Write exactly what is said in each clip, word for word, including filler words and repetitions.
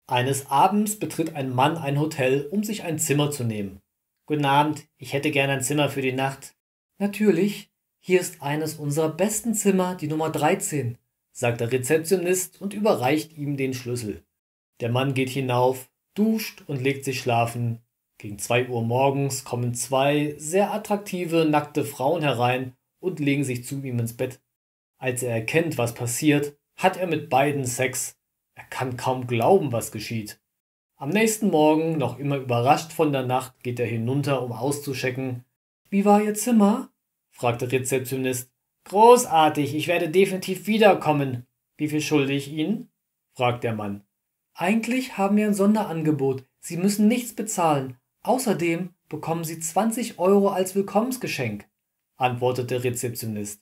Eines Abends betritt ein Mann ein Hotel, um sich ein Zimmer zu nehmen. Guten Abend, ich hätte gern ein Zimmer für die Nacht. Natürlich, hier ist eines unserer besten Zimmer, die Nummer dreizehn, sagt der Rezeptionist und überreicht ihm den Schlüssel. Der Mann geht hinauf, duscht und legt sich schlafen. Gegen zwei Uhr morgens kommen zwei sehr attraktive, nackte Frauen herein und legen sich zu ihm ins Bett. Als er erkennt, was passiert, hat er mit beiden Sex. Er kann kaum glauben, was geschieht. Am nächsten Morgen, noch immer überrascht von der Nacht, geht er hinunter, um auszuchecken. Wie war Ihr Zimmer? Fragt der Rezeptionist. Großartig, ich werde definitiv wiederkommen. Wie viel schulde ich Ihnen? Fragt der Mann. Eigentlich haben wir ein Sonderangebot. Sie müssen nichts bezahlen. Außerdem bekommen Sie zwanzig Euro als Willkommensgeschenk, antwortet der Rezeptionist.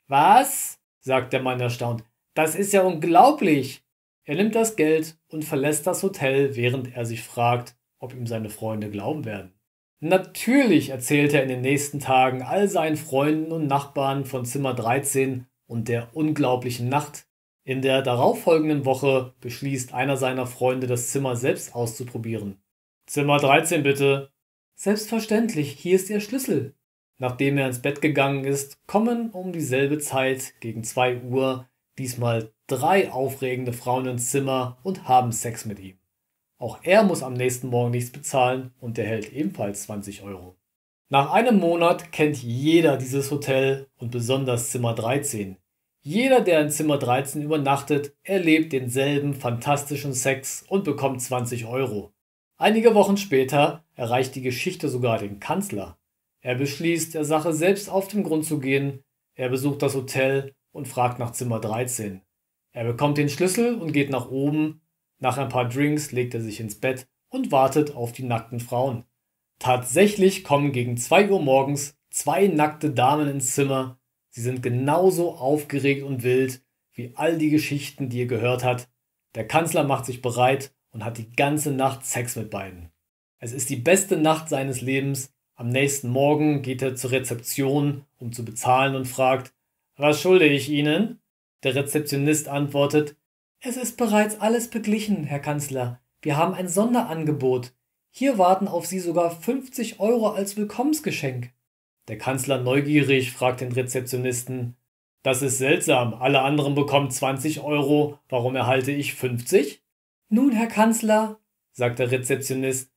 Was? Sagt der Mann erstaunt. Das ist ja unglaublich. Er nimmt das Geld und verlässt das Hotel, während er sich fragt, ob ihm seine Freunde glauben werden. Natürlich erzählt er in den nächsten Tagen all seinen Freunden und Nachbarn von Zimmer dreizehn und der unglaublichen Nacht. In der darauffolgenden Woche beschließt einer seiner Freunde, das Zimmer selbst auszuprobieren. Zimmer dreizehn bitte. Selbstverständlich, hier ist Ihr Schlüssel. Nachdem er ins Bett gegangen ist, kommen um dieselbe Zeit, gegen zwei Uhr, diesmal drei aufregende Frauen ins Zimmer und haben Sex mit ihm. Auch er muss am nächsten Morgen nichts bezahlen und erhält ebenfalls zwanzig Euro. Nach einem Monat kennt jeder dieses Hotel und besonders Zimmer dreizehn. Jeder, der in Zimmer dreizehn übernachtet, erlebt denselben fantastischen Sex und bekommt zwanzig Euro. Einige Wochen später erreicht die Geschichte sogar den Kanzler. Er beschließt, der Sache selbst auf den Grund zu gehen. Er besucht das Hotel und fragt nach Zimmer dreizehn. Er bekommt den Schlüssel und geht nach oben. Nach ein paar Drinks legt er sich ins Bett und wartet auf die nackten Frauen. Tatsächlich kommen gegen zwei Uhr morgens zwei nackte Damen ins Zimmer. Sie sind genauso aufgeregt und wild wie all die Geschichten, die ihr gehört habt. Der Kanzler macht sich bereit und hat die ganze Nacht Sex mit beiden. Es ist die beste Nacht seines Lebens. Am nächsten Morgen geht er zur Rezeption, um zu bezahlen und fragt, was schulde ich Ihnen? Der Rezeptionist antwortet, es ist bereits alles beglichen, Herr Kanzler. Wir haben ein Sonderangebot. Hier warten auf Sie sogar fünfzig Euro als Willkommensgeschenk. Der Kanzler neugierig fragt den Rezeptionisten, das ist seltsam, alle anderen bekommen zwanzig Euro, warum erhalte ich fünfzig? Nun, Herr Kanzler, sagt der Rezeptionist,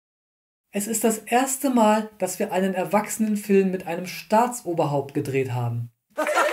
es ist das erste Mal, dass wir einen Erwachsenenfilm mit einem Staatsoberhaupt gedreht haben.